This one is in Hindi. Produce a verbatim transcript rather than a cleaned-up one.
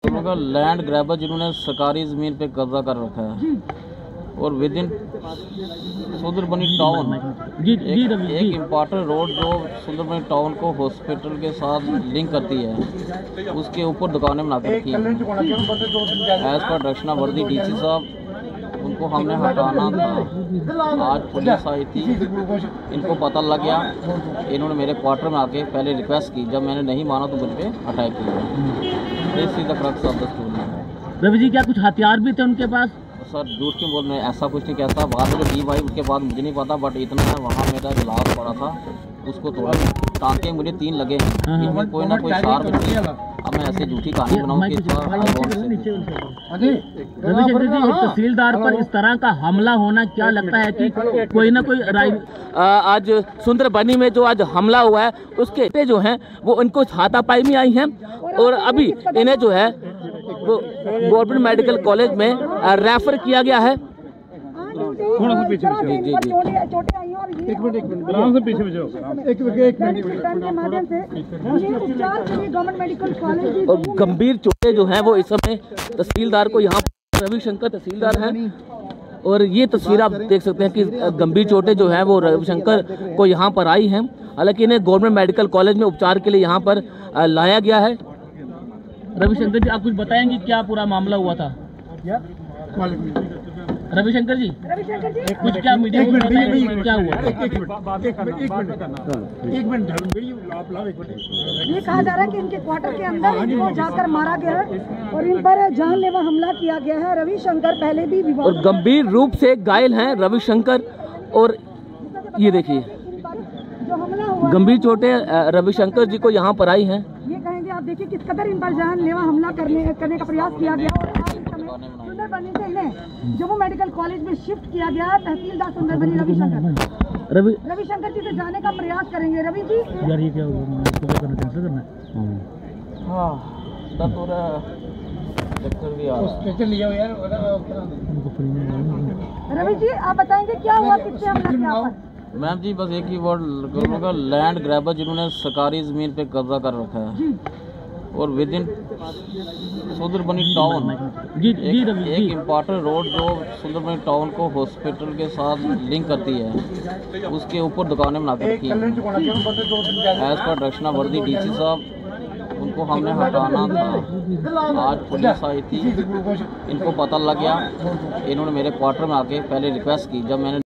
का लैंड ग्रैबर जिन्होंने सरकारी ज़मीन पे कब्जा कर रखा है और विद इन सुंदरबनी टाउन एक, एक इम्पॉर्टेंट रोड जो सुंदरबनी टाउन को हॉस्पिटल के साथ लिंक करती है, उसके ऊपर दुकानें बना कर रखी हैं। एज पर डायरेक्शन वर्दी डी सी साहब, उनको हमने हटाना था। आज पुलिस आई थी, इनको पता लग गया, इन्होंने मेरे क्वार्टर में आके पहले रिक्वेस्ट की, जब मैंने नहीं माना तो मुझ पे अटैक किया। This is the crux of the story. Ravi ji, क्या कुछ हथियार भी थे उनके पास? सर झूठ क्यों बोल रहे हैं, ऐसा कुछ नहीं कहता। बाद में जो डी भाई उसके बाद मुझे नहीं पता, बट इतना है वहाँ मेरा गिलास पड़ा था, उसको तोड़ा। टाँके मुझे तीन लगे हैं, इनमें कोई ना कोई शार्प नहीं है। अब मैं ऐसे झूठी कहानी बनाऊँ कि रविशंकर जी, एक तहसीलदार पर इस तरह का हमला होना, क्या लगता है कि कोई ना कोई राय? आज सुंदरबनी में जो आज हमला हुआ है उसके जो हैं वो इनको हाथापाई में आई हैं और अभी इन्हें जो है वो गवर्नमेंट मेडिकल कॉलेज में रेफर किया गया है। थोड़ा सा पीछे जी जी जी एक मिनट एक मिनट आराम से पीछे जाओ, एक एक मिनट के माध्यम से उपचार के लिए गवर्नमेंट मेडिकल कॉलेज। और गंभीर चोटें जो हैं वो इस समय तहसीलदार को, यहाँ रविशंकर तहसीलदार हैं और ये तस्वीर आप देख सकते हैं कि गंभीर चोटें जो हैं वो रविशंकर को यहाँ पर आई हैं। हालांकि इन्हें गवर्नमेंट मेडिकल कॉलेज में उपचार के लिए यहाँ पर लाया गया है। रविशंकर जी, आप कुछ बताएंगे क्या पूरा मामला हुआ था? रविशंकर जी, रविशंकर जी कुछ क्या मीडिया को बताएंगे क्या हुआ? एक मिनट एक मिनट एक मिनट एक मिनट आप लाओ एक मिनट। ये कहा जा रहा है कि इनके क्वार्टर के अंदर इनको जाकर मारा गया है और इन पर जानलेवा हमला किया गया है। रविशंकर पहले भी विवाद और गंभीर रूप से घायल हैं रविशंकर। और ये देखिए जो हमला हुआ, गंभीर चोटें रविशंकर जी को यहाँ पर आई हैं। ये कहेंगे आप देखिए किस कदर इन पर जानलेवा हमला करने करने का प्रयास किया गया और आज इस समय सुंदरबनी से इन्हें जम्मू मेडिकल कॉलेज में शिफ्ट किया गया है। तहसीलदार सुंदरबनी रविशंकर रवि रविशंकर जी से जाने का प्रयास करेंगे। रवि जी, यार ये क्या होगा, कैंसिल करना है? हाँ पूरा चक्कर भी आ रहा है। रवि जी आप बताएंगे क्या हुआ, किससे हमला किया? मैम जी बस एक ही वर्ड का लैंड ग्रैबर जिन्होंने सरकारी ज़मीन पे कब्जा कर रखा है और विद इन सुंदरबनी टाउन एक, एक इम्पॉर्टेंट रोड जो सुंदरबनी टाउन को हॉस्पिटल के साथ लिंक करती है, उसके ऊपर दुकानें बना कर रखी हैं। एज पर डायरेक्शन वर्दी डी सी साहब, उनको हमने हटाना था। आज पुलिस आई थी, इनको पता लग गया, इन्होंने मेरे क्वार्टर में आके पहले रिक्वेस्ट की, जब मैंने